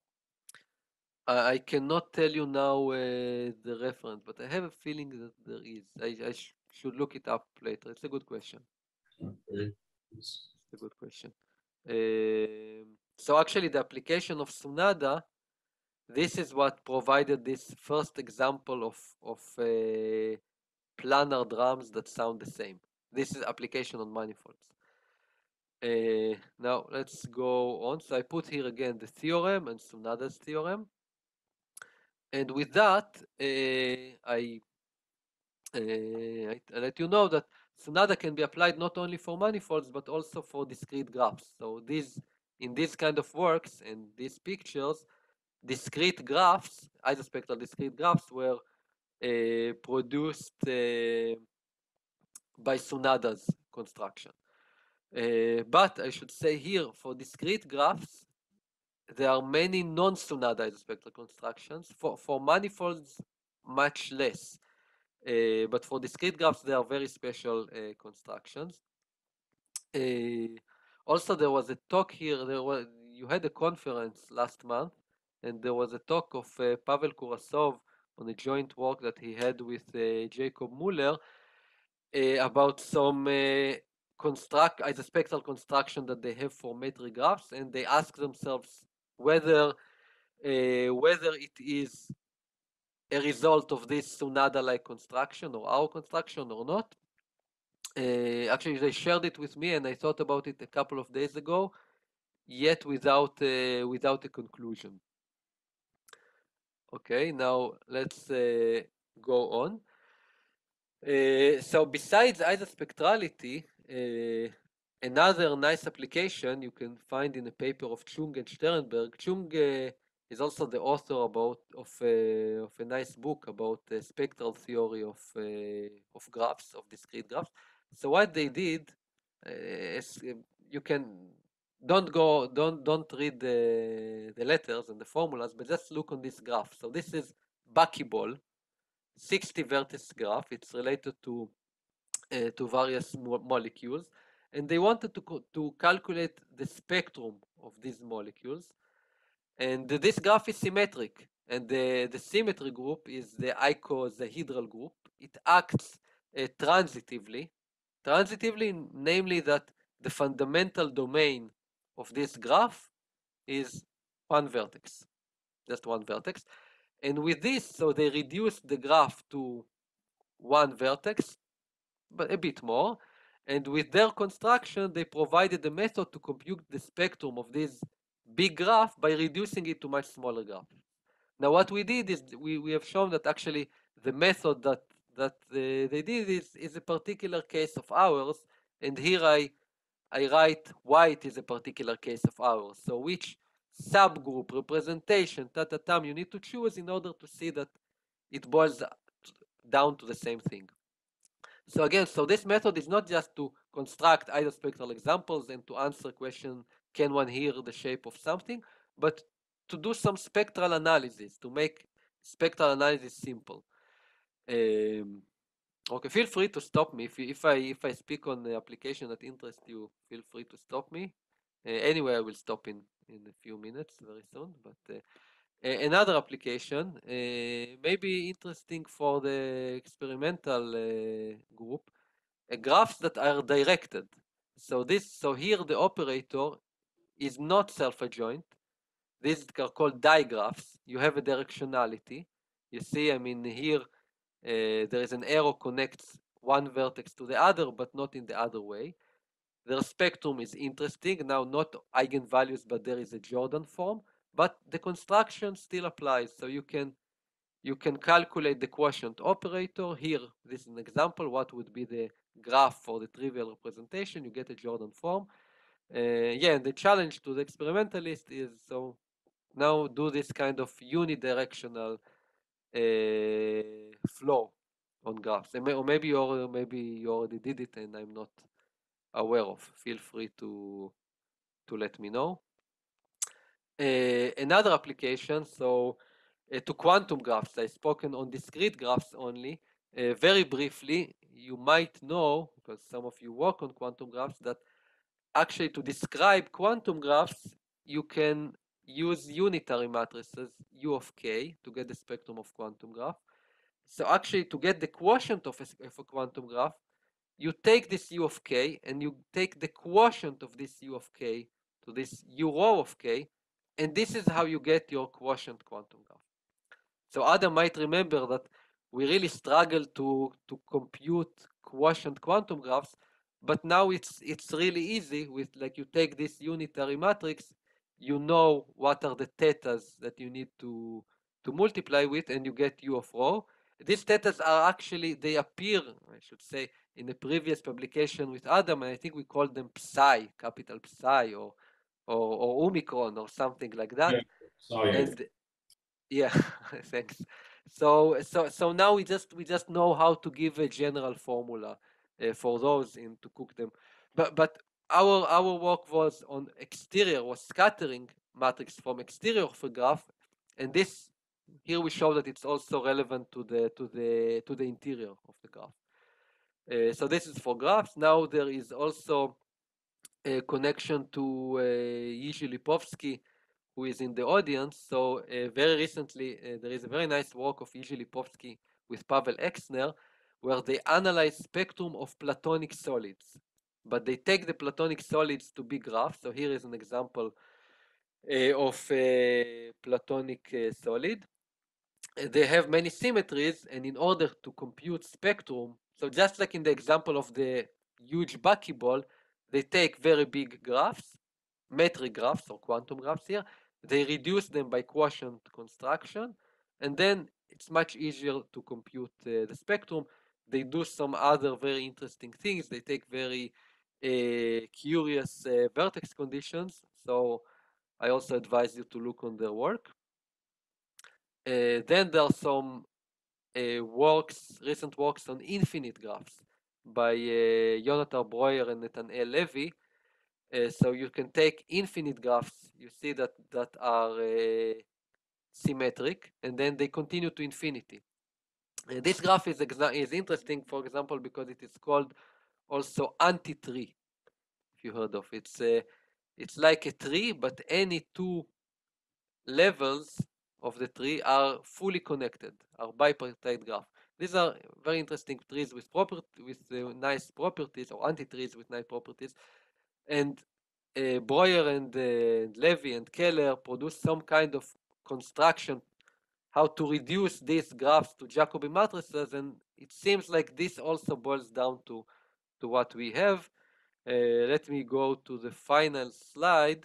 I cannot tell you now uh, the reference, but I have a feeling that there is. I, I sh should look it up later. It's a good question. Okay. It's a good question. Uh, so actually the application of Tsunada, this is what provided this first example of, of uh, planar drums that sound the same. This is application on manifolds. Uh, now let's go on. So I put here again the theorem and Tsunada's theorem. And with that, uh, I, uh, I, I let you know that Tsunada can be applied not only for manifolds, but also for discrete graphs. So these, in these kind of works and these pictures, discrete graphs, isospectral discrete graphs, were uh, produced uh, by Tsunada's construction. Uh, but I should say here, for discrete graphs, there are many non-Tsunada isospectral constructions. For, for manifolds, much less. Uh, but for discrete graphs, there are very special uh, constructions. Uh, also, there was a talk here. There was, you had a conference last month, and there was a talk of uh, Pavel Kurasov on a joint work that he had with uh, Jacob Muller uh, about some uh, construct isospectral construction that they have for metric graphs, and they ask themselves whether uh, whether it is a result of this Tsunada-like construction or our construction or not. Uh, actually, they shared it with me, and I thought about it a couple of days ago, yet without uh, without a conclusion. Okay, now let's uh, go on. Uh, so besides isospectrality, uh, another nice application you can find in a paper of Chung and Sternberg. Chung uh, is also the author about of, uh, of a nice book about the spectral theory of uh, of graphs, of discrete graphs. So what they did, uh, is, uh, you can don't go don't don't read the the letters and the formulas, but just look on this graph. So this is buckyball, sixty vertex graph. It's related to uh, to various mo molecules, and they wanted to to calculate the spectrum of these molecules. And this graph is symmetric, and the the symmetry group is the icosahedral group. It acts uh, transitively, transitively, namely that the fundamental domain of this graph is one vertex, just one vertex. And with this, so they reduced the graph to one vertex, but a bit more. And with their construction, they provided a method to compute the spectrum of this big graph by reducing it to much smaller graph. Now, what we did is we, we have shown that actually the method that that uh, they did is, is a particular case of ours. And here I, I write why it is a particular case of ours. So which subgroup, representation, ta-ta-tam, you need to choose in order to see that it boils down to the same thing. So again, so this method is not just to construct isospectral examples and to answer question, can one hear the shape of something, but to do some spectral analysis, to make spectral analysis simple. Um, okay, feel free to stop me. If, if, I, if I speak on the application that interests you, feel free to stop me. Uh, anyway, I will stop in, in a few minutes, very soon. But uh, another application, uh, maybe interesting for the experimental uh, group, uh, graphs that are directed. So this, so here the operator is not self-adjoint. These are called digraphs. You have a directionality. You see, I mean, here uh, there is an arrow connects one vertex to the other, but not in the other way. Their spectrum is interesting. Now, not eigenvalues, but there is a Jordan form. But the construction still applies. So you can you can calculate the quotient operator. Here, this is an example. What would be the graph for the trivial representation? You get a Jordan form. Uh, yeah, and the challenge to the experimentalist is so now do this kind of unidirectional uh, flow on graphs. Or maybe you already, maybe you already did it and I'm not aware of. Feel free to to let me know. Uh, another application, so uh, to quantum graphs, I've spoken on discrete graphs only. Uh, very briefly, you might know, because some of you work on quantum graphs, that actually to describe quantum graphs, you can use unitary matrices U of k to get the spectrum of quantum graph. So actually to get the quotient of a, of a quantum graph, you take this U of k and you take the quotient of this U of k to this U rho of k, and this is how you get your quotient quantum graph. So Adam might remember that we really struggle to, to compute quotient quantum graphs, but now it's it's really easy with, like, you take this unitary matrix, you know what are the thetas that you need to to multiply with, and you get U of rho. These thetas are actually, they appear, I should say, in a previous publication with Adam, and I think we called them psi, capital psi, or or, or omicron, or something like that. Yeah, sorry. And yeah, thanks. So so so now we just we just know how to give a general formula uh, for those and to cook them. But but our our work was on exterior, was scattering matrix from exterior of a graph, and this here we show that it's also relevant to the to the to the interior of the graph. Uh, so this is for graphs. Now there is also a connection to uh, Yishi Lipovsky, who is in the audience. So uh, very recently, uh, there is a very nice work of Yishi Lipovsky with Pavel Exner, where they analyze spectrum of platonic solids. But they take the platonic solids to be graphs. So here is an example uh, of a platonic uh, solid. Uh, they have many symmetries, and in order to compute spectrum, so just like in the example of the huge buckyball, they take very big graphs, metric graphs or quantum graphs here, they reduce them by quotient construction, and then it's much easier to compute uh, the spectrum. They do some other very interesting things. They take very uh, curious uh, vertex conditions, so I also advise you to look on their work. Uh, then there are some uh, works, recent works on infinite graphs by uh, Jonathan Breuer and Nathaniel Levy. Uh, so you can take infinite graphs, you see that that are uh, symmetric, and then they continue to infinity. Uh, this graph is is interesting, for example, because it is called also anti-tree. If you heard of it, it's uh, it's like a tree, but any two levels of the tree are fully connected, are bipartite graph. These are very interesting trees with proper with uh, nice properties, or anti-trees with nice properties, and uh, Breuer and uh, Levy and Keller produce some kind of construction how to reduce these graphs to Jacobi matrices, and it seems like this also boils down to to what we have. Uh, let me go to the final slide.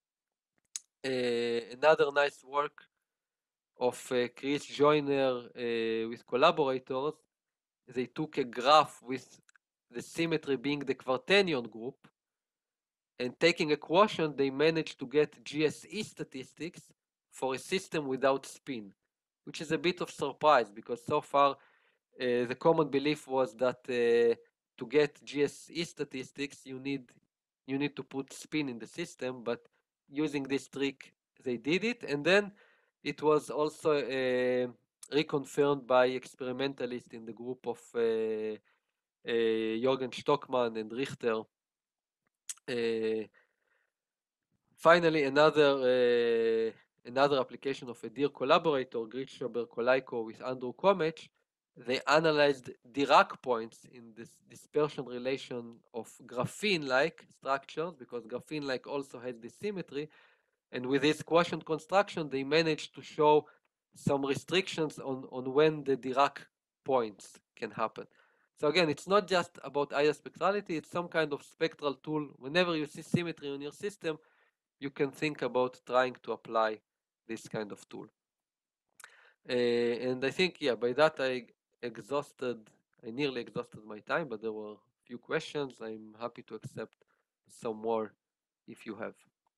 Uh, another nice work of uh, Chris Joyner uh, with collaborators. They took a graph with the symmetry being the Quaternion group, and taking a quotient, they managed to get G S E statistics for a system without spin, which is a bit of surprise, because so far uh, the common belief was that uh, to get G S E statistics, you need you need to put spin in the system, but using this trick, they did it, and then it was also uh, reconfirmed by experimentalists in the group of uh, uh, Jürgen Stockmann and Richter. Uh, finally, another uh, another application of a dear collaborator, Gritschhaber-Kolaiko with Andrew Komech, they analyzed Dirac points in this dispersion relation of graphene-like structures, because graphene-like also has this symmetry, and with this quotient construction, they managed to show some restrictions on, on when the Dirac points can happen. So again, it's not just about isospectrality, it's some kind of spectral tool. Whenever you see symmetry in your system, you can think about trying to apply this kind of tool. Uh, and I think, yeah, by that I exhausted, I nearly exhausted my time, but there were a few questions. I'm happy to accept some more if you have.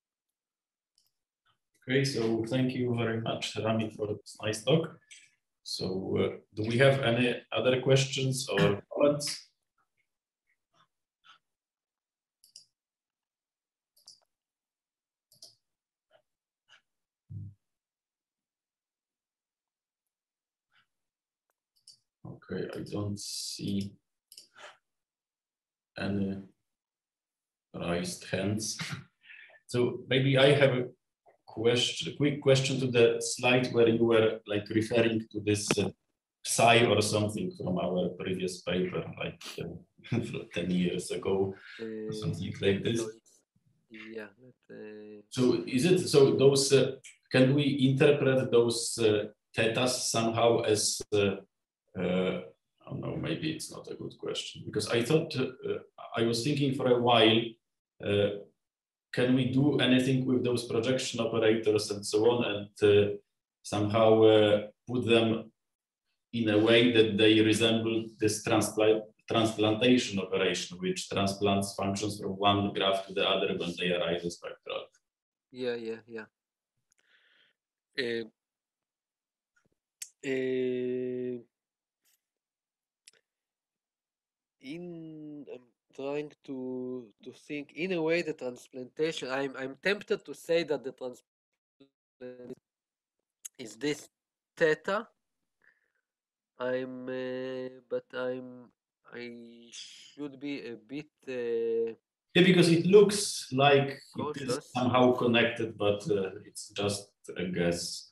Okay, so thank you very much, Rami, for this nice talk. So uh, do we have any other questions or comments? Okay, I don't see any raised hands. So maybe I have a question, a quick question to the slide where you were like referring to this uh, psi or something from our previous paper, like uh, ten years ago, Uh, or something like this. so yeah. But, uh, So is it so? Those uh, can we interpret those uh, thetas somehow as uh, uh, I don't know, maybe it's not a good question, because I thought, uh, I was thinking for a while, uh, can we do anything with those projection operators and so on, and uh, somehow uh, put them in a way that they resemble this transplant transplantation operation, which transplants functions from one graph to the other when they are isospectral? yeah, yeah, yeah. Uh, uh, in I'm trying to to think in a way the transplantation. I'm I'm tempted to say that the transplantation is this theta. I'm, uh, but I'm I should be a bit uh, Yeah, because it looks like it is cautious. somehow connected, but uh, it's just a guess.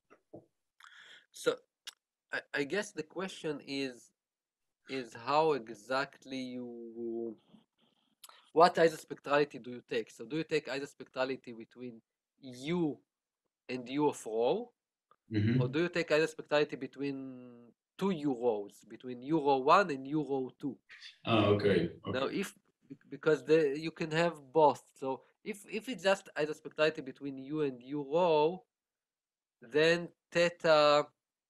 So I, I guess the question is is how exactly you, what isospectrality do you take? So do you take isospectrality between U and U of rho, Mm-hmm. or do you take isospectrality between two U rows, between U row one and U row two? Oh, okay. Okay. Now, if because the you can have both. So if if it's just isospectrality between U and U row, then theta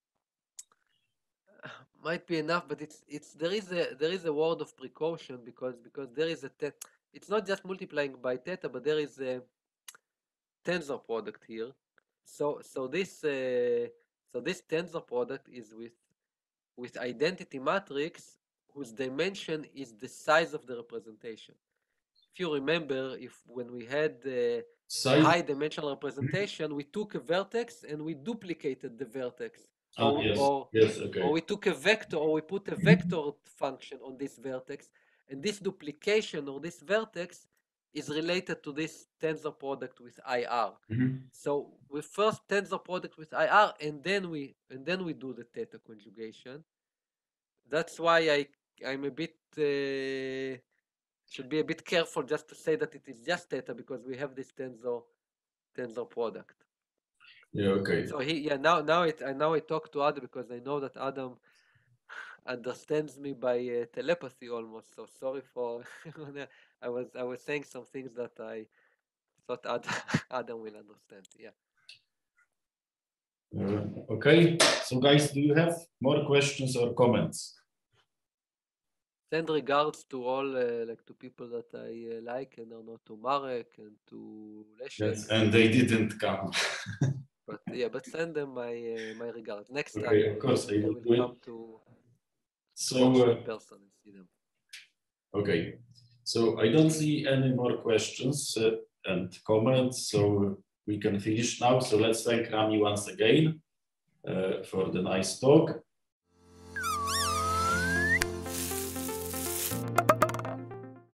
might be enough, but it's it's there is a there is a word of precaution, because because there is a theta. It's not just multiplying by theta, but there is a tensor product here. So so this uh, so this tensor product is with with identity matrix whose dimension is the size of the representation. If you remember, if when we had uh, a high dimensional representation, we took a vertex and we duplicated the vertex. Oh, or, yes. or, Yes, okay. or we took a vector, or we put a vector function on this vertex, and this duplication or this vertex is related to this tensor product with I R. Mm-hmm. So we first tensor product with I R, and then we and then we do the theta conjugation. That's why I I'm a bit uh, should be a bit careful just to say that it is just theta, because we have this tensor tensor product. Yeah, okay. So he yeah now now it I now I talk to Adam, because I know that Adam understands me by uh, telepathy almost. So sorry for I was I was saying some things that I thought Adam, Adam will understand. Yeah. Uh, okay. So guys, do you have more questions or comments? Send regards to all uh, like to people that I uh, like, and or not to Marek and to Leszek. Yes, and they didn't come. But yeah, but send them my uh, my regards. Next Okay, time of course I I will will do it. come to So Warsaw uh, in person and see them. okay, so I don't see any more questions uh, and comments. So we can finish now. So let's thank Rami once again uh, for the nice talk.